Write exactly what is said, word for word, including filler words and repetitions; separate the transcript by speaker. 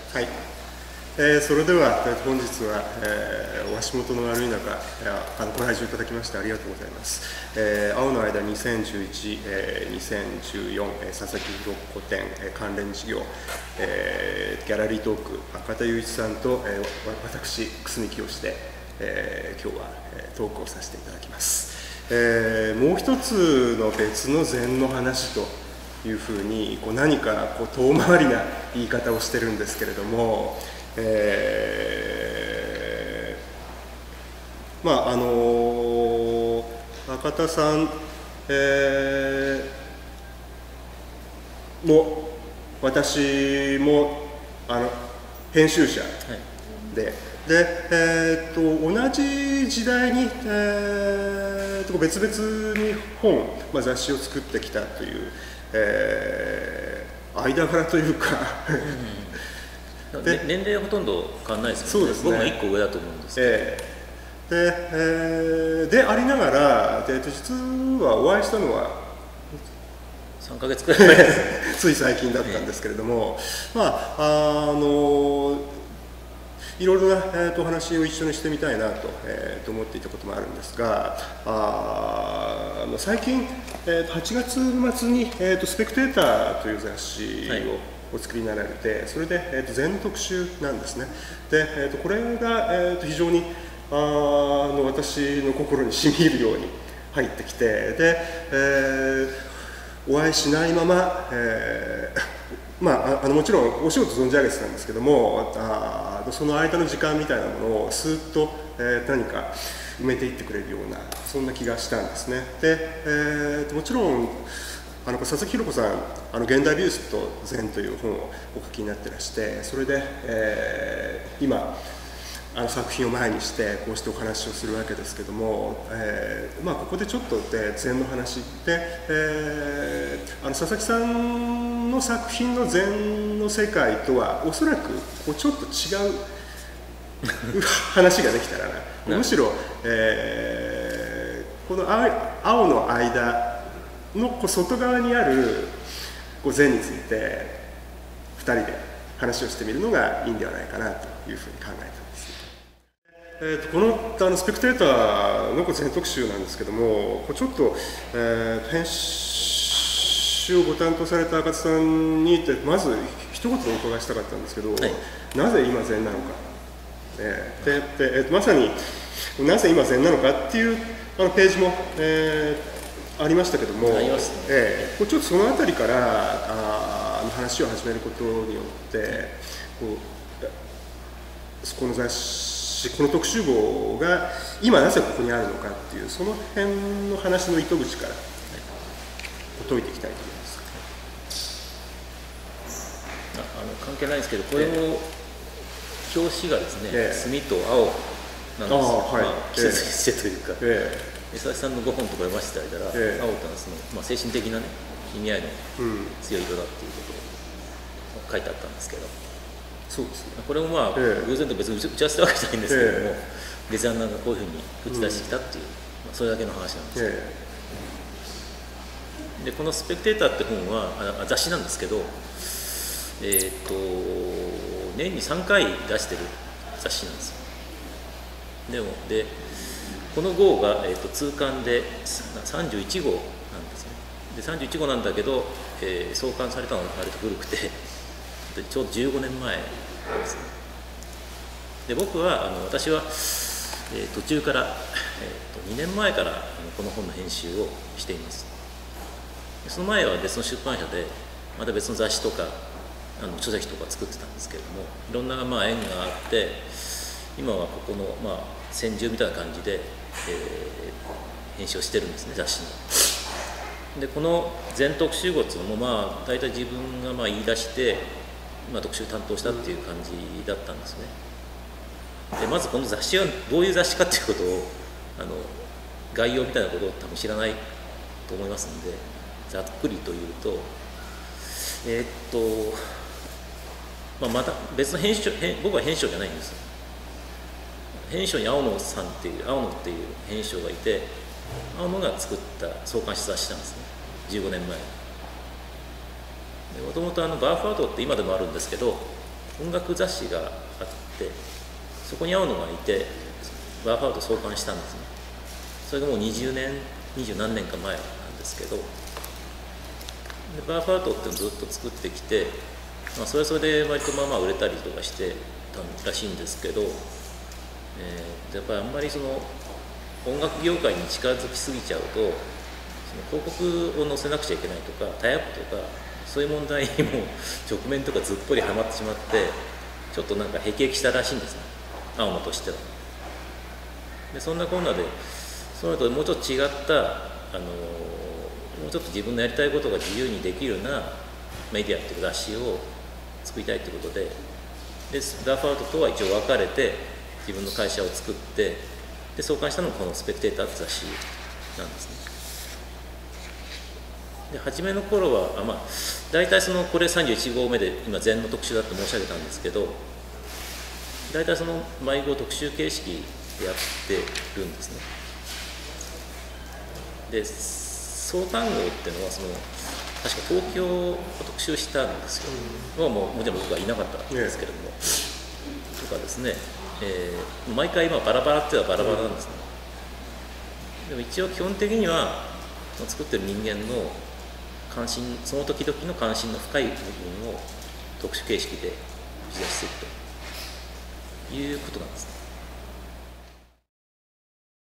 Speaker 1: はい、えー、それでは本日は、えー、お足元の悪い中あのご来場いただきましてありがとうございます。えー、青の間にせんじゅういち、えー、にせんじゅうよん、えー、佐々木弘子展、えー、関連事業、えー、ギャラリートーク赤田雄一さんと、えー、私楠見清で、えー、今日は、えー、トークをさせていただきます。えー、もう一つの別の禅の話というふうにこう何かこう遠回りな言い方をしてるんですけれども、えー、まああの赤田さん、えー、も私もあの編集者で、はいでえー、と同じ時代に、えー、と別々に本、まあ、雑誌を作ってきたという、えー、間柄というか
Speaker 2: うん、で年齢はほとんど変わらないですよね。そうですね、僕もいっこ上だと思うんですけど、え
Speaker 1: ー、で, えー、でありながらで実はお会いしたのは
Speaker 2: さんかげつくらい前です
Speaker 1: つい最近だったんですけれども、えー、まああのいろいろな、えー、とお話を一緒にしてみたいなと、えー、と思っていたこともあるんですが、あ最近、えー、はちがつ末に、えーと「スペクテーター」という雑誌を、はい、お作りになられて、それで、えー、と禅の特集なんですね。で、えー、とこれが、えー、と非常にあの私の心に染み入るように入ってきて、で、えー、お会いしないまま、えーまあ、あのもちろんお仕事存じ上げてたんですけども、あその間の時間みたいなものをスーッと、えー、何か埋めていってくれるようなそんな気がしたんですね。で、えー、もちろんあの佐々木弘子さんあの現代美術と禅という本をお書きになってらして、それで、えー、今あの作品を前にしてこうしてお話をするわけですけども、えーまあ、ここでちょっとで禅の話で、えー、あの佐々木さんの作品の禅の世界とはおそらくこうちょっと違う話ができたらなむしろ、えー、この青の間のこう外側にあるこう禅についてふたりで話をしてみるのがいいんではないかなというふうに考えています。えー、とこのあのスペクテーターの禅特集なんですけども、ちょっと、えー、編集をご担当された赤津さんにまず一言お伺いしたかったんですけど、はい、なぜ今禅なのか、えー、ででえー、まさになぜ今禅なのかっていうあのページも、えー、ありましたけども、ありますね、えー、ちょっとそのあたりからあの話を始めることによってこうこの雑誌この特集号が今なぜここにあるのかっていうその辺の話の糸口から解いていきたいと思います。
Speaker 2: ああの関係ないですけど、これも表紙がですね、えー、墨と青なんですよ。はい、まあ、季節季節というか、えー、佐々木さんのご本とか読ませていただいたら、えー、青というのはその、まあ、精神的な、ね、意味合いの強い色だっていうことを書いてあったんですけど。
Speaker 1: そうですね、
Speaker 2: これもまあ、ええ、偶然と別に打ち合わせたわけじゃないんですけれども、ええ、デザイナーがこういうふうに打ち出してきたっていう、うん、まあ、それだけの話なんですけど、ええ、でこの「スペクテーター」って本はあ雑誌なんですけど、えー、と年にさんかい出してる雑誌なんですよ。でもでこの号が、えー、と通刊でさんじゅういちごうなんですね。でさんじゅういちごうなんだけど、えー、創刊されたのが割と古くてでちょうどじゅうごねんまえなんですね。で僕はあの私は、えー、途中から、えー、とにねんまえからあのこの本の編集をしています。その前は別の出版社でまた別の雑誌とかあの書籍とか作ってたんですけれども、いろんな、まあ、縁があって今はここの、まあ、専従みたいな感じで、えー、編集をしてるんですね、雑誌の。でこの全特集号っていうのも、まあ、大体自分がまあ言い出してまあ、特集担当したっていう感じだったんですね。でまずこの雑誌はどういう雑誌かっていうことをあの概要みたいなことを多分知らないと思いますので、ざっくりと言うとえー、っと、まあ、また別の編集編僕は編集長じゃないんです。編集長に青野さんっていう青野っていう編集長がいて、青野が作った創刊した雑誌なんですね、じゅうごねんまえ。もともとバーフアートって今でもあるんですけど、 音楽雑誌があって、そこに青野がいてバーファウト創刊したんですね。それがもうにじゅうねんにじゅうなんねんか前なんですけど、でバーファウトっていうのをずっと作ってきて、まあ、それはそれで割とまあまあ売れたりとかしてたらしいんですけど、えー、やっぱりあんまりその音楽業界に近づきすぎちゃうと、その広告を載せなくちゃいけないとかタイアップとかそういう問題にも直面とかずっぽりはまってしまって、ちょっとなんか辟易したらしいんですね、青野としては。でそんなこんなでその後もうちょっと違った、あのもうちょっと自分のやりたいことが自由にできるようなメディアっていう雑誌を作りたいということで、でバーファウトとは一応分かれて自分の会社を作って、で創刊したのがこの「スペクテーター」って雑誌なんですね。で初めの頃はあ、まあ、大体そのこれさんじゅういち号目で今禅の特集だって申し上げたんですけど、大体その毎号特集形式でやってるんですね。で創刊号っていうのはその確か東京を特集したんですよ、うん、もうもちろん僕はいなかったんですけれども、ね、とかですね、えー、毎回今バラバラっていうのはバラバラなんですね、うん、でも一応基本的には作ってる人間の関心、その時々の関心の深い部分を特殊形式で打ち出していくということなんですね。